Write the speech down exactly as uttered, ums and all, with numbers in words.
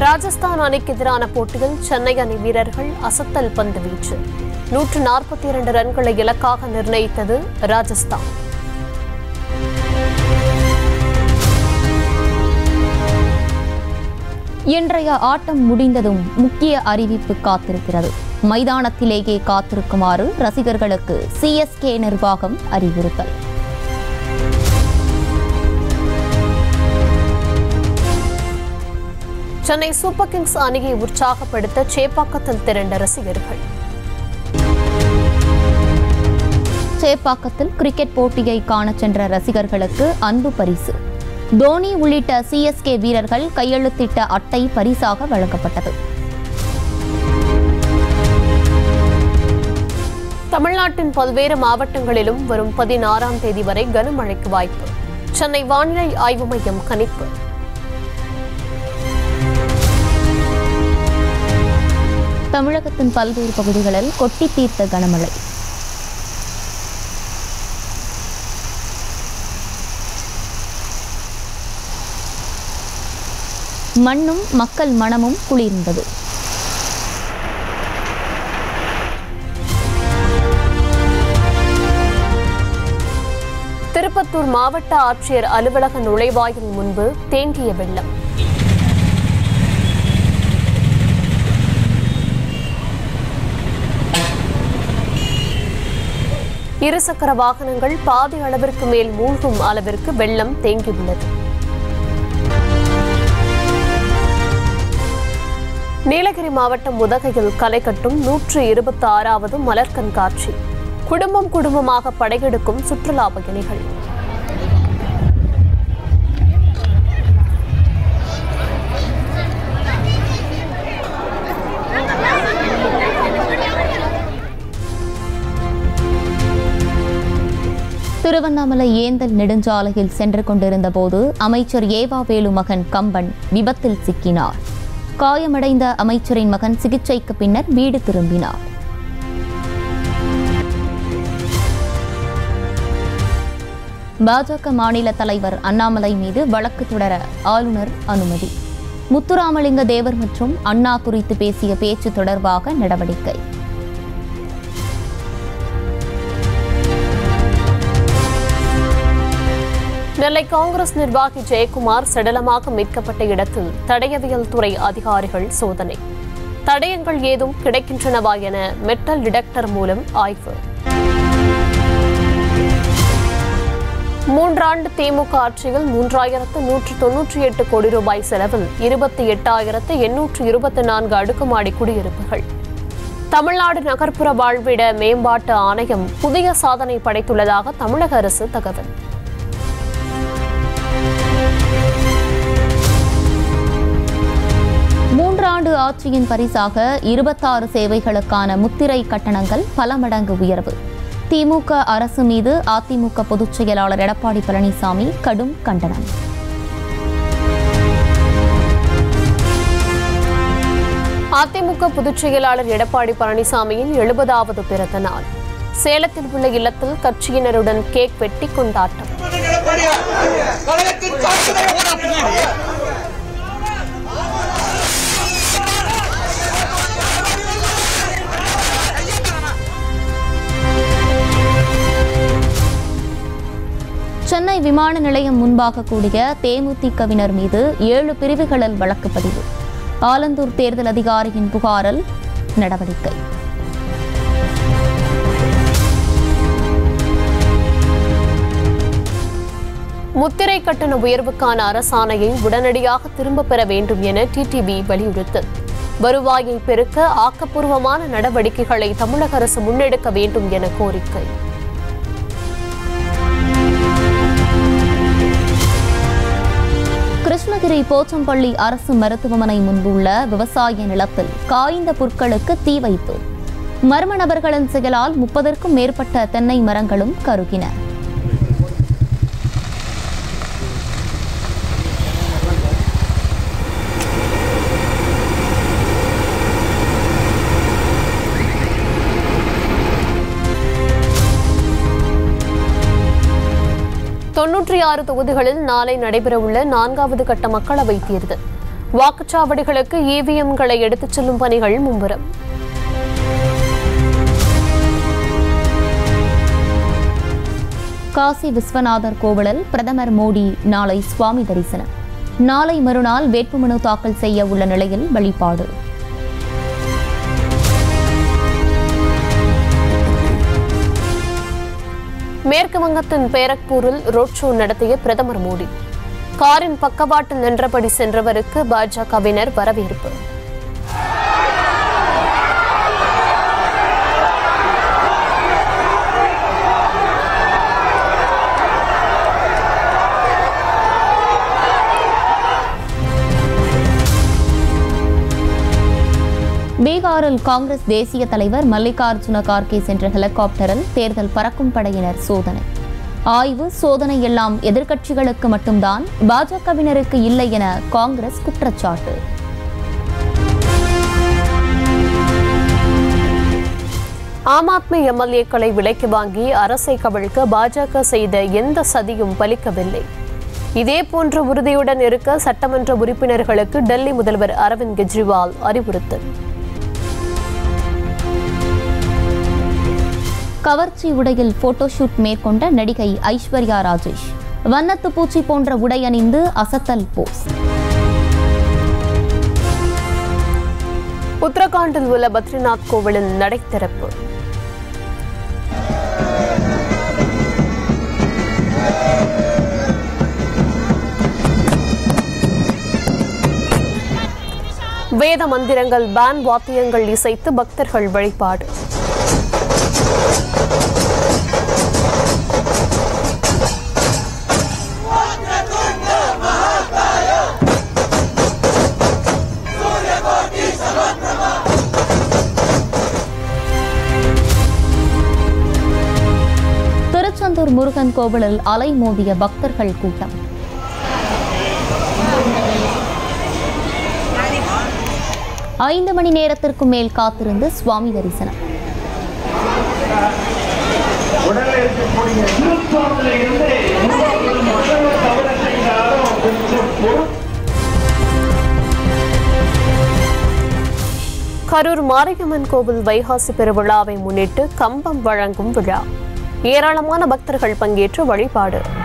ராஜஸ்தான் அணிக்கு எதிரான போட்டியில் சென்னை அணி வீரர்கள் அசத்தல் பந்து வீச்சு நூற்று நாற்பத்தி இரண்டு ரன்களை இலக்காக நிர்ணயித்தது ராஜஸ்தான். இன்றைய ஆட்டம் முடிந்ததும் முக்கிய அறிவிப்பு காத்திருக்கிறது. மைதானத்திலேயே காத்திருக்குமாறு ரசிகர்களுக்கு சிஎஸ்கே நிர்வாகம் அறிவுறுத்தல். சென்னை சூப்பர் கிங்ஸ் அணியை உற்சாகப்படுத்த சேப்பாக்கத்தில் திரண்ட ரசிகர்கள். சேப்பாக்கத்தில் கிரிக்கெட் போட்டியை காண சென்ற ரசிகர்களுக்கு அன்பு பரிசு. தோனி உள்ளிட்ட சிஎஸ்கே வீரர்கள் கையெழுத்திட்ட அட்டை பரிசாக வழங்கப்பட்டது. தமிழ்நாட்டின் பல்வேறு மாவட்டங்களிலும் வரும் பதினாறாம் தேதி வரை கனமழைக்கு வாய்ப்பு. சென்னை வானிலை ஆய்வு மையம் கணிப்பு. தமிழகத்தின் பல்வேறு பகுதிகளில் கொட்டி தீர்த்த கனமழை. மண்ணும் மக்கள் மனமும் குளிர்ந்தது. திருப்பத்தூர் மாவட்ட ஆட்சியர் அலுவலக நுழைவாயில் முன்பு தேங்கிய வெள்ளம். இருசக்கர வாகனங்கள் பாதி அளவிற்கு மேல் மூழ்கும் அளவிற்கு வெள்ளம் தேங்கியுள்ளது. நீலகிரி மாவட்டம் உதகையில் களை கட்டும் நூற்று இருபத்தி ஆறாவது மலர் கண்காட்சி. குடும்பம் குடும்பமாக படையெடுக்கும் சுற்றுலா பயணிகள். திருவண்ணாமலை ஏந்தல் நெடுஞ்சாலையில் சென்று கொண்டிருந்த போது அமைச்சர் ஏவாவேலு மகன் கம்பன் விபத்தில் சிக்கினார். காயமடைந்த அமைச்சரின் மகன் சிகிச்சைக்கு பின்னர் வீடு திரும்பினார். பாஜக மாநில தலைவர் அண்ணாமலை மீது வழக்கு தொடர ஆளுநர் அனுமதி. முத்துராமலிங்க தேவர் மற்றும் அண்ணா குறித்து பேசிய பேச்சு தொடர்பாக நடவடிக்கை. நெல்லை காங்கிரஸ் நிர்வாகி ஜெயக்குமார் சடலமாக மீட்கப்பட்ட இடத்தில் தடயவியல் துறை அதிகாரிகள் சோதனை. தடயங்கள் ஏதும் கிடைக்கின்றனவா என மெட்டல் டிடெக்டர் மூலம் ஆய்வு. மூன்றாண்டு திமுக ஆட்சியில் மூன்றாயிரத்து நூற்று தொன்னூற்றி எட்டு கோடி ரூபாய் செலவில் இருபத்தி எட்டாயிரத்து எண்ணூற்று இருபத்தி நான்கு அடுக்குமாடி குடியிருப்புகள். தமிழ்நாடு நகர்ப்புற வாழ்விட மேம்பாட்டு ஆணையம் புதிய சாதனை படைத்துள்ளதாக தமிழக அரசு தகவல். மூன்றாண்டு ஆட்சியின் பரிசாக இருபத்தாறு சேவைகளுக்கான முத்திரை கட்டணங்கள் பல மடங்கு உயர்வு. திமுக அரசு மீது அதிமுக பொதுச் செயலாளர் எடப்பாடி பழனிசாமி கடும் கண்டனம். அதிமுக பொதுச் செயலாளர் எடப்பாடி பழனிசாமியின் எழுபதாவது பிறந்த நாள். சேலத்தில் உள்ள இல்லத்தில் கட்சியினருடன் கேக் வெட்டி கொண்டாட்டம். சென்னை விமான நிலையம் முன்பாக கூடிய தேமுதிகவினர் மீது ஏழு பிரிவுகளில் வழக்கு பதிவு. ஆலந்தூர் தேர்தல் அதிகாரியின் புகாரில் நடவடிக்கை. முத்திரை கட்டண உயர்வுக்கான அரசாணையை உடனடியாக திரும்பப் பெற வேண்டும் என டிடிவி வலியுறுத்தல். வருவாயை பெருக்க ஆக்கப்பூர்வமான நடவடிக்கைகளை தமிழக அரசு முன்னெடுக்க வேண்டும் என கோரிக்கை. கிருஷ்ணகிரி போச்சம்பள்ளி அரசு மருத்துவமனை முன்புள்ள விவசாய நிலத்தில் காய்ந்த புற்களுக்கு தீ வைப்பு. மர்ம நபர்களின் செயலால் முப்பதற்கும் மேற்பட்ட தென்னை மரங்களும் கருகின. தொன்னூற்றி ஆறு தொகுதிகளில் நாளை நடைபெறவுள்ள நான்காவது கட்ட மக்களவைத் தேர்தல். வாக்குச்சாவடிகளுக்கு இவிஎம்களை எடுத்துச் செல்லும் பணிகள் மும்முரம். காசி விஸ்வநாதர் கோவிலில் பிரதமர் மோடி நாளை சுவாமி தரிசனம். நாளை மறுநாள் வேட்புமனு தாக்கல் செய்ய உள்ள நிலையில் வழிபாடு. மேற்கு வங்கத்தின் பேரக்பூரில் ரோட் ஷோ நடத்திய பிரதமர் மோடி. காரின் பக்கவாட்டில் நின்றபடி சென்றவருக்கு பாஜகவினர் வரவேற்பு. பீகாரில் காங்கிரஸ் தேசிய தலைவர் மல்லிகார்ஜுன கார்கே சென்ற ஹெலிகாப்டரில் தேர்தல் பறக்கும் படையினர் சோதனை. ஆய்வு சோதனை எல்லாம் எதிர்க்கட்சிகளுக்கு மட்டும்தான், பாஜகவினருக்கு இல்லை என காங்கிரஸ் குற்றச்சாட்டு. ஆம் ஆத்மி எம்எல்ஏக்களை விலைக்கு வாங்கி அரசை கவிழ்க்க பாஜக செய்த எந்த சதியும் பலிக்கவில்லை. இதேபோன்ற உறுதியுடன் இருக்க சட்டமன்ற உறுப்பினர்களுக்கு டெல்லி முதல்வர் அரவிந்த் கெஜ்ரிவால் அறிவுறுத்தல். கவர்ச்சி உடையில் போட்டோஷூட் மேற்கொண்ட நடிகை ஐஸ்வர்யா ராஜேஷ். வண்ணத்து பூச்சி போன்ற உடை அணிந்து அசத்தல் போஸ். உத்தரகாண்டில் உள்ள பத்ரிநாத் கோவிலின் நடை திறப்பு. வேத மந்திரங்கள், பேண்ட் வாத்தியங்கள் இசைத்து பக்தர்கள் வழிபாடு. திருச்செந்தூர் முருகன் கோவிலில் அலை மோதிய பக்தர்கள் கூட்டம். ஐந்து மணி நேரத்திற்கு மேல் காத்திருந்து சுவாமி தரிசனம். கரூர் மாரியம்மன் கோவில் வைகாசி பெருவிழாவை முன்னிட்டு கம்பம் வழங்கும் விழா. ஏராளமான பக்தர்கள் பங்கேற்று வழிபாடு.